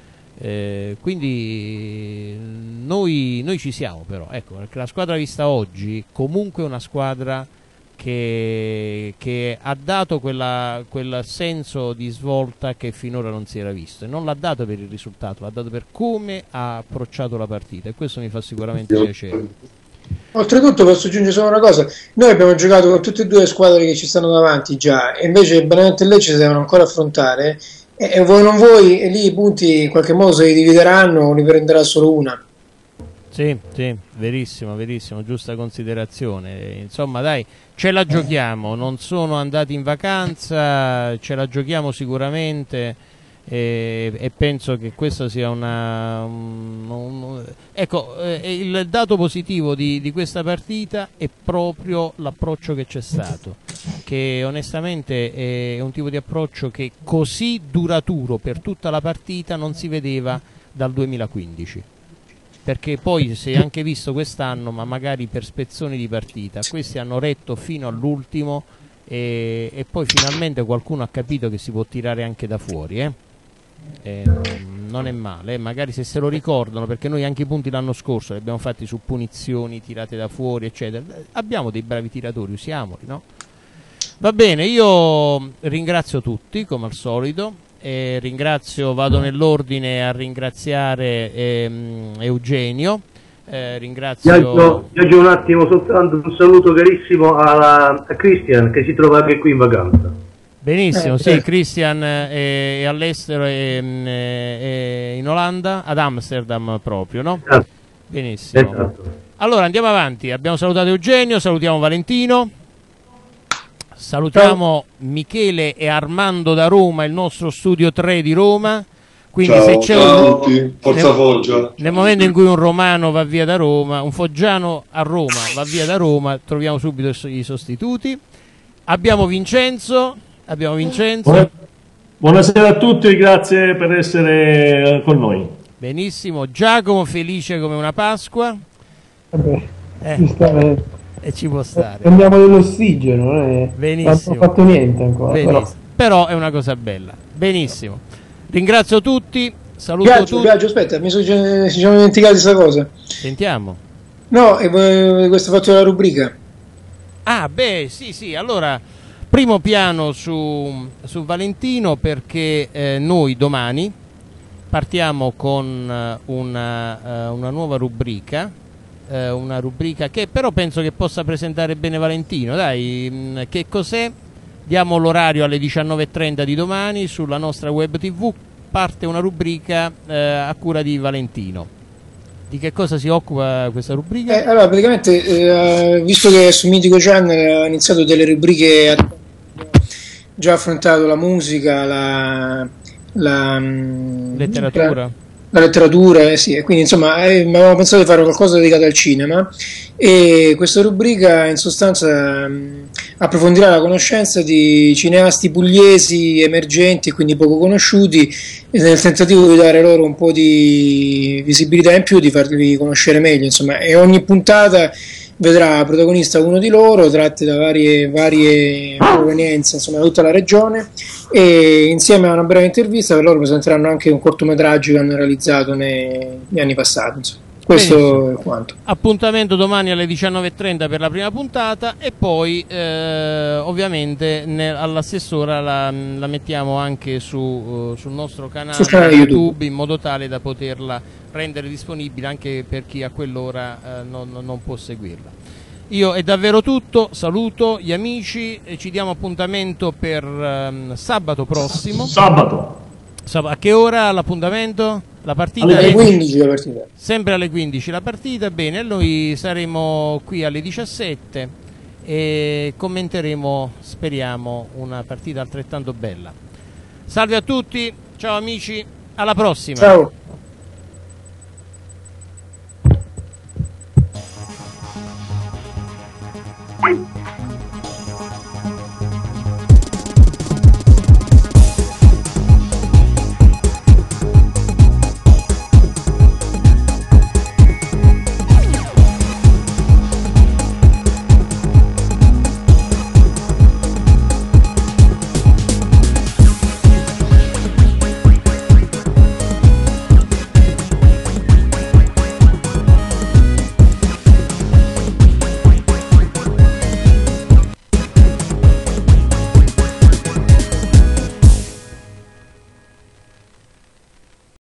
Quindi noi ci siamo, però ecco, perché la squadra vista oggi comunque è una squadra che ha dato quel senso di svolta che finora non si era visto, e non l'ha dato per il risultato, l'ha dato per come ha approcciato la partita, e questo mi fa sicuramente piacere. Oltretutto posso aggiungere solo una cosa: noi abbiamo giocato con tutte e 2 le squadre che ci stanno davanti già, e invece Benevento e Lecce si devono ancora affrontare, e voi non voi, e lì i punti in qualche modo se li divideranno o li prenderà solo una. Sì, verissimo, giusta considerazione. Insomma, dai, ce la giochiamo, non sono andati in vacanza, ce la giochiamo sicuramente, e penso che questo sia il dato positivo di questa partita è proprio l'approccio che c'è stato, che onestamente è un tipo di approccio che così duraturo per tutta la partita non si vedeva dal 2015. Perché poi si è anche visto quest'anno, ma magari per spezzoni di partita, questi hanno retto fino all'ultimo, e poi finalmente qualcuno ha capito che si può tirare anche da fuori, non è male, magari se lo ricordano, perché noi anche i punti l'anno scorso li abbiamo fatti su punizioni, tirate da fuori eccetera, abbiamo dei bravi tiratori, usiamoli, no? Va bene, io ringrazio tutti come al solito, vado nell'ordine a ringraziare Eugenio, ringrazio... Io un attimo soltanto un saluto carissimo a Christian che si trova anche qui in vacanza. Benissimo, sì, Christian è all'estero, è in Olanda, ad Amsterdam proprio, no? Esatto. Benissimo. Esatto. Allora andiamo avanti, abbiamo salutato Eugenio, salutiamo Valentino, salutiamo Michele e Armando da Roma, il nostro studio 3 di Roma. Quindi ciao, se c'è ciao a tutti, forza Foggia. Nel momento in cui un romano va via da Roma, un foggiano a Roma va via da Roma, troviamo subito i sostituti. Abbiamo Vincenzo. Buonasera a tutti, grazie per essere con noi. Benissimo, Giacomo felice come una Pasqua. E ci può stare. Prendiamo dell'ossigeno, non è... Benissimo. Non ho fatto niente ancora. Però è una cosa bella. Benissimo. Ringrazio tutti, saluto tutti. Biagio, aspetta, ci siamo dimenticati questa cosa. Sentiamo. No, questo fatto della rubrica. Ah, beh, sì, allora, primo piano su Valentino, perché noi domani partiamo con una nuova rubrica, una rubrica che però penso che possa presentare bene Valentino. Dai, che cos'è? Diamo l'orario alle 19:30 di domani sulla nostra web tv, parte una rubrica a cura di Valentino. Di che cosa si occupa questa rubrica? Allora, praticamente, visto che su Mitico Channel ha iniziato delle rubriche, già affrontato la musica, la letteratura. La letteratura, sì, e quindi insomma avevamo pensato di fare qualcosa dedicato al cinema, e questa rubrica in sostanza approfondirà la conoscenza di cineasti pugliesi emergenti e quindi poco conosciuti, nel tentativo di dare loro un po' di visibilità in più, di farli conoscere meglio, insomma, e ogni puntata vedrà protagonista uno di loro, tratti da varie provenienze, insomma, da tutta la regione, e insieme a una breve intervista per loro presenteranno anche un cortometraggio che hanno realizzato negli anni passati, insomma. Questo Benissimo. è quanto. Appuntamento domani alle 19:30 per la prima puntata, e poi ovviamente alla stessa ora la mettiamo anche sul nostro canale YouTube, in modo tale da poterla rendere disponibile anche per chi a quell'ora non può seguirla. Io è davvero tutto, saluto gli amici e ci diamo appuntamento per sabato prossimo. Sabato. A che ora l'appuntamento? La partita alle 15 la partita. Sempre alle 15 la partita, bene, noi saremo qui alle 17 e commenteremo, speriamo, una partita altrettanto bella. Salve a tutti, ciao amici, alla prossima. Ciao.